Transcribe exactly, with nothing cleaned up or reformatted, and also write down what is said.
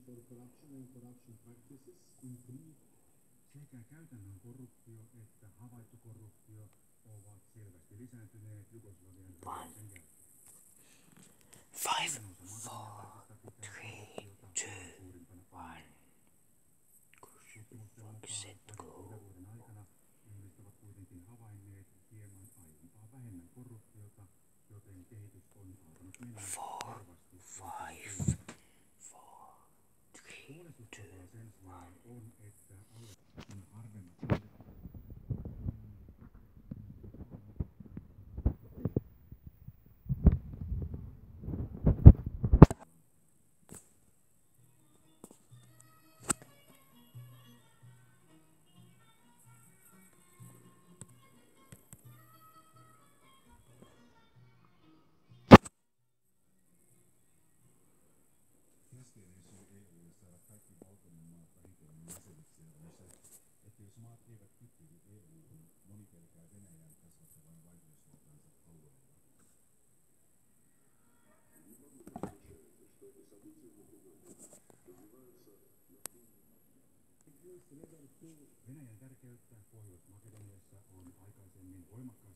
Sekä käytännön korruptio että havaittu korruptio ovat selvästi lisääntyneet Jugoslavian häviämisen jälkeen. Five, four, three, two, one. Tutkimusten mukaan parin vuoden aikana ihmiset ovat kuitenkin havainneet hieman aiempaa vähemmän korruptiota, joten kehitys on alkanut mennä harvasti. Five, four, three, Huolestuttavaa sen sijaan on, että alle harvemmat keskeinen syy E U:lle saada kaikki Balkanin maat vähitellen jäseniksi on se, että jos maat eivät kytkeydy E U:hun, moni pelkää Venäjän kasvattavan vaikutusvaltaansa alueella. Venäjän tärkeyttä Pohjois-Makedoniassa on aikaisemmin voimakkaasti